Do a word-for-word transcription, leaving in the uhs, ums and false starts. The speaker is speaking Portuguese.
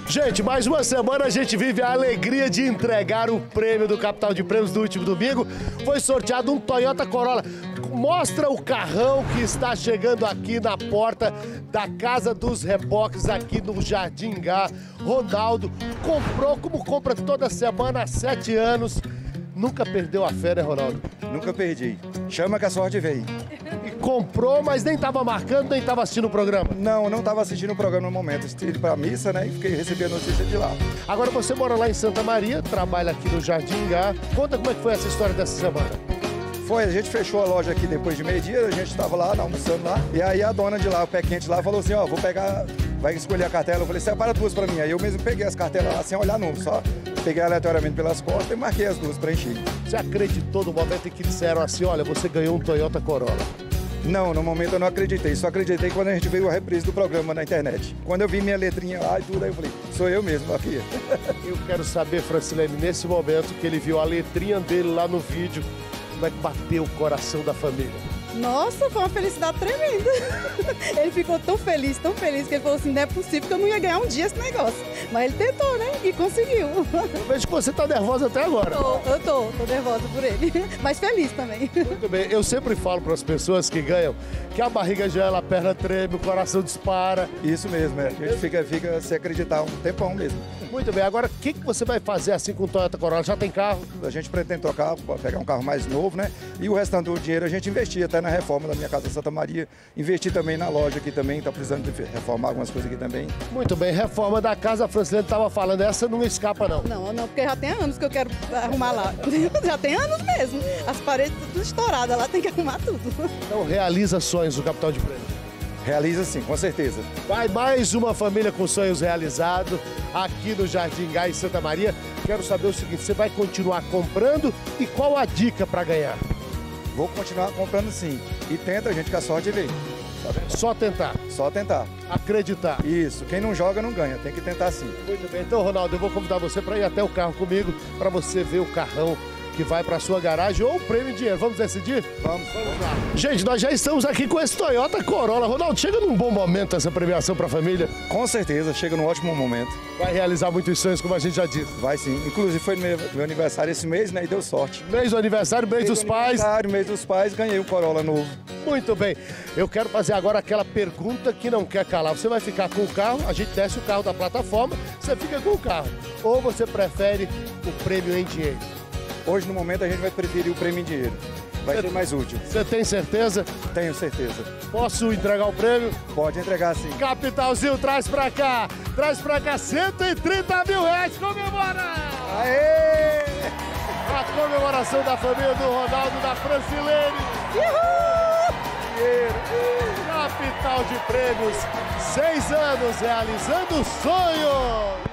Gente, mais uma semana a gente vive a alegria de entregar o prêmio do Capital de Prêmios do último domingo. Foi sorteado um Toyota Corolla. Mostra o carrão que está chegando aqui na porta da Casa dos Reboques, aqui no Jardim Gá. Ronaldo comprou, como compra toda semana há sete anos. Nunca perdeu a fé, né, Ronaldo? Nunca perdi. Chama que a sorte veio. E comprou, mas nem estava marcando, nem estava assistindo o programa? Não, não estava assistindo o programa no momento. Estive para a missa, né, e fiquei recebendo a notícia de lá. Agora você mora lá em Santa Maria, trabalha aqui no Jardim Gá. Conta como é que foi essa história dessa semana. Foi, a gente fechou a loja aqui depois de meio-dia, a gente estava lá, almoçando lá, e aí a dona de lá, o pé quente lá, falou assim, ó, vou pegar, vai escolher a cartela. Eu falei, separa duas pra mim. Aí eu mesmo peguei as cartelas lá, sem olhar número, só peguei aleatoriamente pelas costas e marquei as duas pra encher. Você acreditou no momento em que disseram assim, olha, você ganhou um Toyota Corolla? Não, no momento eu não acreditei, só acreditei quando a gente veio a reprise do programa na internet. Quando eu vi minha letrinha lá e tudo, aí eu falei, sou eu mesmo aqui. Eu quero saber, Francilene, nesse momento que ele viu a letrinha dele lá no vídeo, como é que bateu o coração da família? Nossa, foi uma felicidade tremenda. Ele ficou tão feliz, tão feliz, que ele falou assim, não é possível que eu não ia ganhar um dia esse negócio. Mas ele tentou, né? E conseguiu. Eu vejo que você tá nervosa até agora. Tô, eu tô, tô nervosa por ele. Mas feliz também. Muito bem, eu sempre falo para as pessoas que ganham que a barriga gela, a perna treme, o coração dispara. Isso mesmo, é. A gente fica, fica sem acreditar um tempão mesmo. Muito bem, agora o que, que você vai fazer assim com o Toyota Corolla? Já tem carro? A gente pretende trocar, pegar um carro mais novo, né? E o restante do dinheiro a gente investir até na reforma da minha casa Santa Maria. Investir também na loja aqui também, tá precisando de reformar algumas coisas aqui também. Muito bem, reforma da casa, a Francilene estava falando, essa não escapa não. Não, não, porque já tem anos que eu quero arrumar lá. Já tem anos mesmo. As paredes tudo estouradas lá, tem que arrumar tudo. Então realiza sonhos do Capital de Prêmios. Realiza sim, com certeza. Vai mais uma família com sonhos realizados aqui no Jardim Gá, em Santa Maria. Quero saber o seguinte, você vai continuar comprando e qual a dica para ganhar? Vou continuar comprando sim. E tenta, gente, que a sorte vem. Só tentar. Só tentar. Acreditar. Isso. Quem não joga não ganha. Tem que tentar sim. Muito bem. Então, Ronaldo, eu vou convidar você para ir até o carro comigo, para você ver o carrão que vai para sua garagem ou o prêmio em dinheiro. Vamos decidir? Vamos. Vamos lá. Gente, nós já estamos aqui com esse Toyota Corolla. Ronaldo, chega num bom momento essa premiação para a família? Com certeza. Chega num ótimo momento. Vai realizar muitos sonhos, como a gente já disse. Vai sim. Inclusive foi meu, meu aniversário esse mês, né? E deu sorte. Mês do aniversário, mês, mês dos do pais. Aniversário, mês dos pais, ganhei um Corolla novo. Muito bem. Eu quero fazer agora aquela pergunta que não quer calar. Você vai ficar com o carro, a gente desce o carro da plataforma, você fica com o carro. Ou você prefere o prêmio em dinheiro? Hoje, no momento, a gente vai preferir o prêmio em dinheiro. Vai ser mais útil. Você tem certeza? Tenho certeza. Posso entregar o prêmio? Pode entregar sim. Capitalzinho, traz pra cá. Traz pra cá cento e trinta mil reais. Comemora! Aê! A comemoração da família do Ronaldo, da Francilene. Uhul! Capital de Prêmios. Seis anos realizando sonhos.